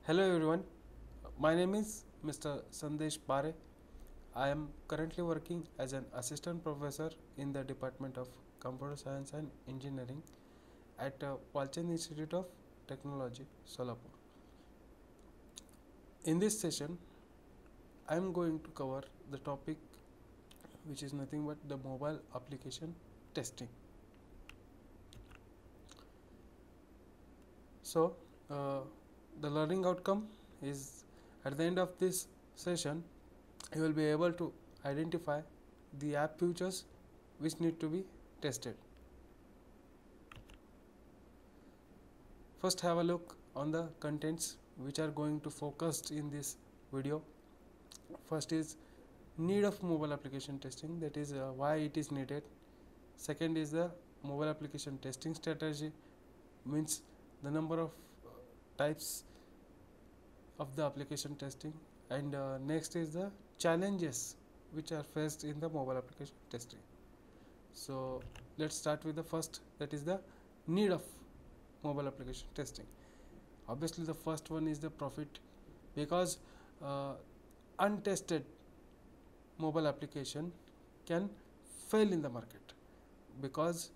Hello everyone, my name is Mr. Sandesh Pare. I am currently working as an assistant professor in the Department of Computer Science and Engineering at Walchand Institute of Technology, Solapur. In this session, I am going to cover the topic which is nothing but the mobile application testing. So, uh, the learning outcome is at the end of this session, you will be able to identify the app features which need to be tested. First, have a look on the contents which are going to focus in this video. First is need of mobile application testing, that is why it is needed. Second is the mobile application testing strategy, means the number of types of the application testing, and next is the challenges which are faced in the mobile application testing. So let's start with the first, that is the need of mobile application testing. Obviously the first one is the profit, because untested mobile application can fail in the market, because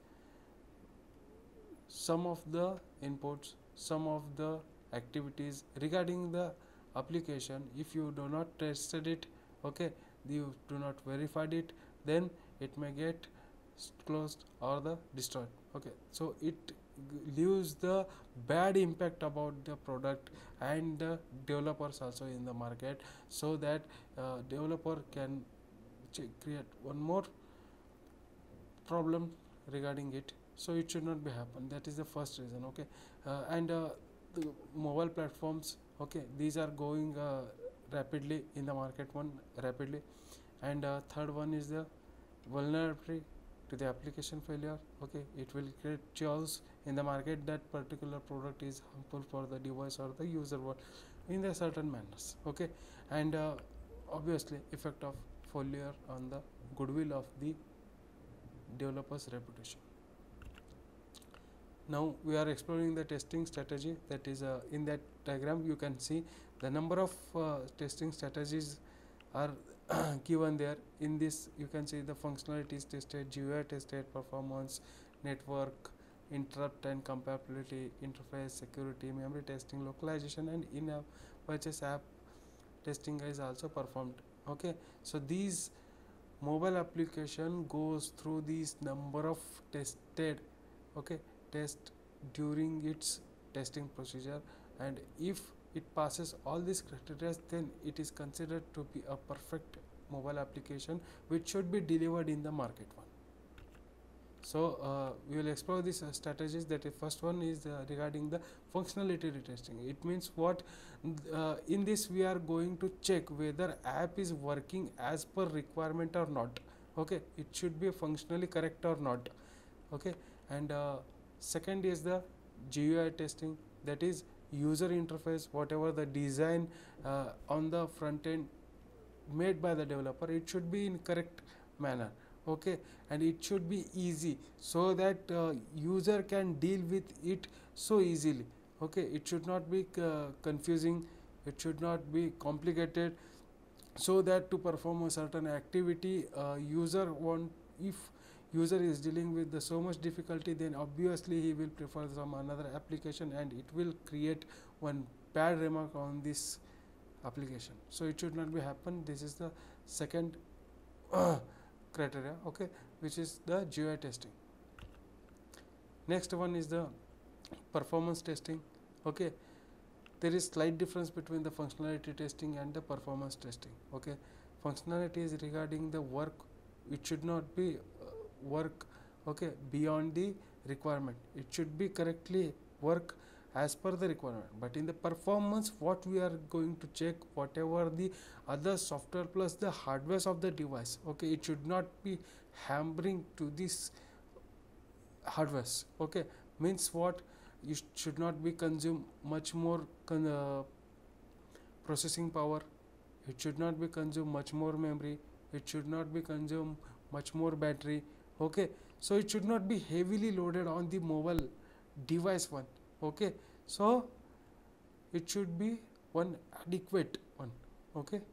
some of the inputs, some of the activities regarding the application, if you do not tested it, okay, you do not verified it, then it may get closed or the destroyed. Okay, so it leaves the bad impact about the product and the developers also in the market, so that developer can create one more problem regarding it. So it should not be happen, that is the first reason. Okay, and the mobile platforms, okay, these are going rapidly in the market, one rapidly. And third one is the vulnerability to the application failure. Okay, it will create chaos in the market, that particular product is harmful for the device or the user world in the certain manners. Okay, and obviously effect of failure on the goodwill of the developer's reputation. Now we are exploring the testing strategy, that is in that diagram you can see the number of testing strategies are given there. In this you can see the functionalities tested, GUI tested, performance, network, interrupt and compatibility, interface, security, memory testing, localization, and in-app purchase app testing is also performed. Okay, so these mobile application goes through these number of tested, okay, test during its testing procedure, and if it passes all these criteria, then it is considered to be a perfect mobile application which should be delivered in the market one. So we will explore these strategies. That is, first one is regarding the functionality retesting. It means what, in this we are going to check whether app is working as per requirement or not. Okay, it should be functionally correct or not. Okay, and second is the GUI testing, that is user interface, whatever the design on the front end made by the developer, it should be in correct manner. Okay, and it should be easy, so that user can deal with it so easily. Okay, it should not be confusing, it should not be complicated, so that to perform a certain activity, user want, if user is dealing with the so much difficulty, then obviously he will prefer some another application, and it will create one bad remark on this application. So it should not be happen. This is the second criteria, okay, which is the GUI testing. Next one is the performance testing. Okay, there is slight difference between the functionality testing and the performance testing. Okay, functionality is regarding the work, it should not be work, okay, beyond the requirement, it should be correctly work as per the requirement. But in the performance, what we are going to check, whatever the other software plus the hardware of the device, okay, it should not be hampering to this hardware. Okay, means what, you should not be consume much more processing power, it should not be consume much more memory, it should not be consume much more battery. Okay, so it should not be heavily loaded on the mobile device one. Okay, so it should be one adequate one. Okay,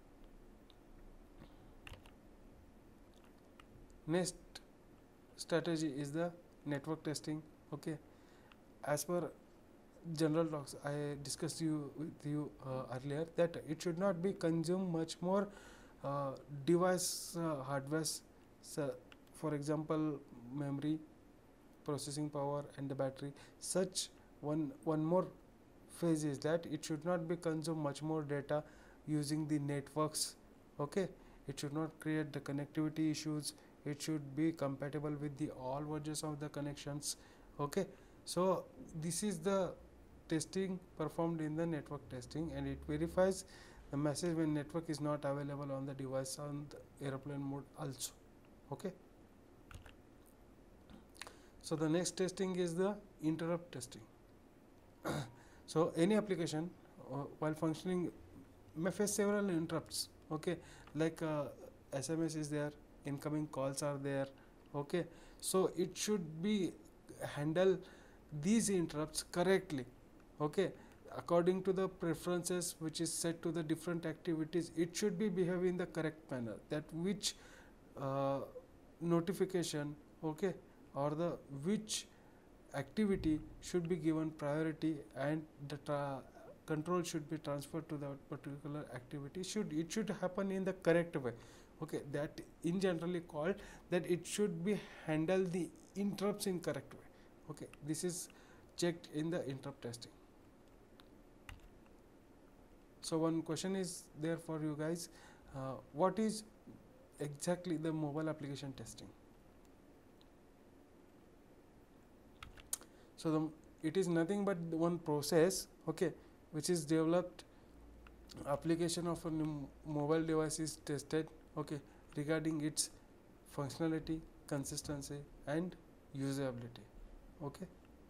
next strategy is the network testing. Okay, as per general talks I discussed with you earlier, that it should not be consume much more device hardware, so for example memory, processing power and the battery. Such one more phase is that it should not be consume much more data using the networks. Okay, it should not create the connectivity issues, it should be compatible with the all versions of the connections. Okay, so this is the testing performed in the network testing, and it verifies the message when network is not available on the device on the airplane mode also. Okay, so the next testing is the interrupt testing. So any application while functioning may face several interrupts. Okay, like SMS is there, incoming calls are there. Okay, so it should be handle these interrupts correctly. Okay, according to the preferences which is set to the different activities, it should be behave in the correct manner, that which uh, notification, okay, or the which activity should be given priority, and the control should be transferred to that particular activity. It should happen in the correct way. Okay, that in generally called that it should be handle the interrupts in correct way. Okay, this is checked in the interrupt testing. So one question is there for you guys, what is exactly the mobile application testing? So it is nothing but one process, okay, which is developed application of a mobile device is tested, okay, regarding its functionality, consistency and usability. Okay,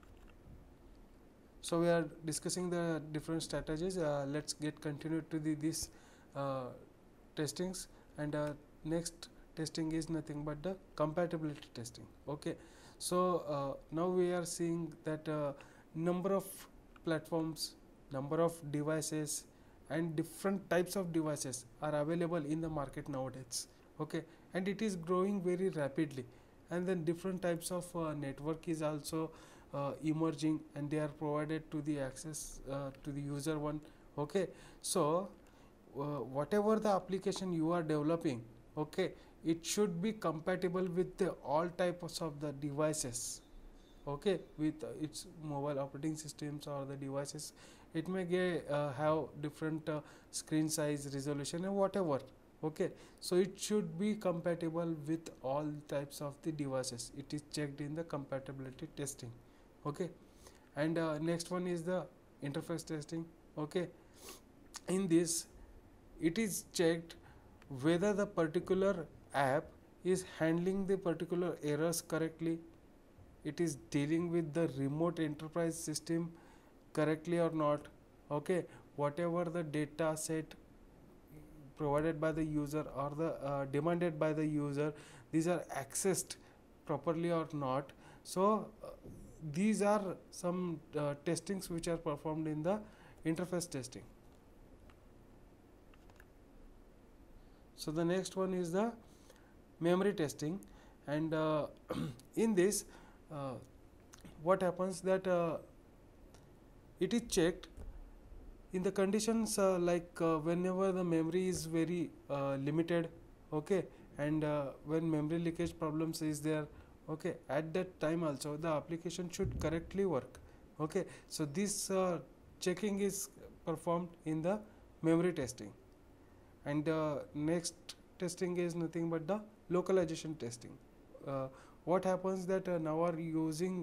so we are discussing the different strategies. Let's get continued to this uh, testings, and next testing is nothing but the compatibility testing. Okay, so now we are seeing that number of platforms, number of devices and different types of devices are available in the market nowadays. Okay, and it is growing very rapidly, and then different types of network is also emerging, and they are provided to the access to the user one. Okay, so whatever the application you are developing, okay, it should be compatible with the all types of the devices. Okay, with its mobile operating systems or the devices, it may have different screen size, resolution and whatever. Okay, so it should be compatible with all types of the devices. It is checked in the compatibility testing. Okay, and next one is the interface testing. Okay, in this it is checked whether the particular app is handling the particular errors correctly, it is dealing with the remote enterprise system correctly or not. Okay, whatever the data set provided by the user or the demanded by the user, these are accessed properly or not. So these are some testings which are performed in the interface testing. So the next one is the memory testing, and in this what happens that it is checked in the conditions whenever the memory is very limited. Okay, and when memory leakage problems is there, okay, at that time also the application should correctly work. Okay, so this checking is performed in the memory testing, and next testing is nothing but the localization testing. What happens that now are using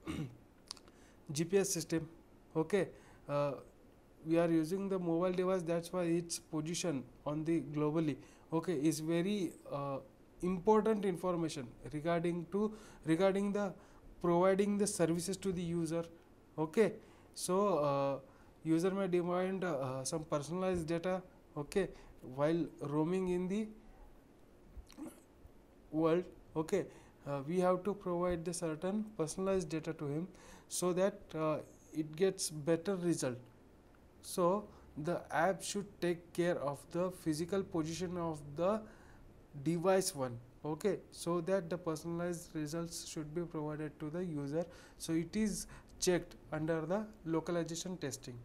GPS system. Okay, we are using the mobile device, that's why its position on the globally, okay, is very important information regarding the providing the services to the user. Okay, so user may demand some personalized data, okay, while roaming in the world. Okay, we have to provide the certain personalized data to him, so that it gets better result. So the app should take care of the physical position of the device one. Okay, so that the personalized results should be provided to the user, so it is checked under the localization testing.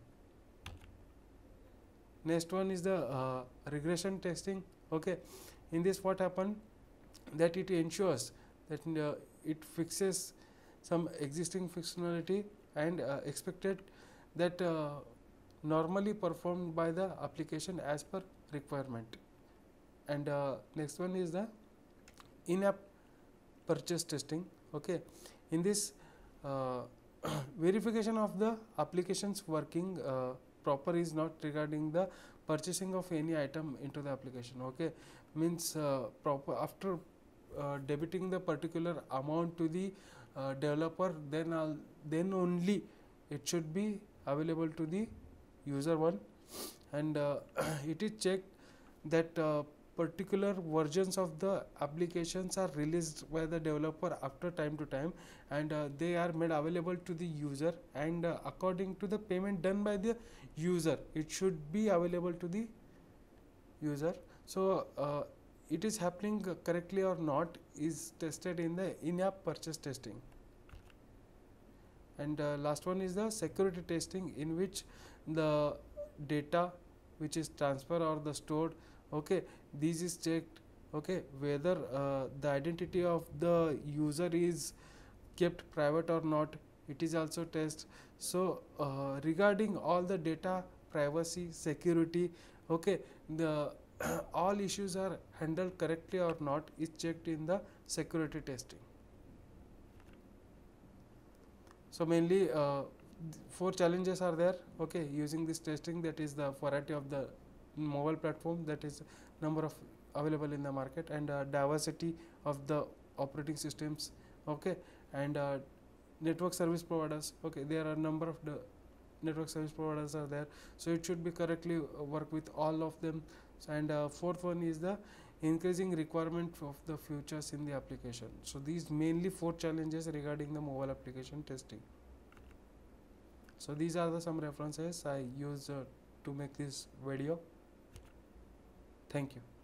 Next one is the regression testing. Okay, in this what happened, that it ensures that it fixes some existing functionality and expected that normally performed by the application as per requirement. And next one is the in-app purchase testing. Okay, in this verification of the applications working proper is not regarding the purchasing of any item into the application. Okay, means proper after debiting the particular amount to the developer, then only it should be available to the user one. And it is checked that particular versions of the applications are released by the developer after time to time, and they are made available to the user, and according to the payment done by the user, it should be available to the user. So it is happening correctly or not is tested in the in-app purchase testing. And last one is the security testing, in which the data which is transferred or the stored, okay, this is checked, okay, whether the identity of the user is kept private or not, it is also tested. So regarding all the data privacy security, okay, the all issues are handled correctly or not is checked in the security testing. So mainly 4 challenges are there, okay, using this testing. That is the variety of the mobile platform, that is number of available in the market, and diversity of the operating systems, okay, and network service providers. Okay, there are number of the network service providers are there, so it should be correctly work with all of them. And fourth one is the increasing requirement of the features in the application. So these mainly 4 challenges regarding the mobile application testing. So these are the some references I use to make this video. Thank you.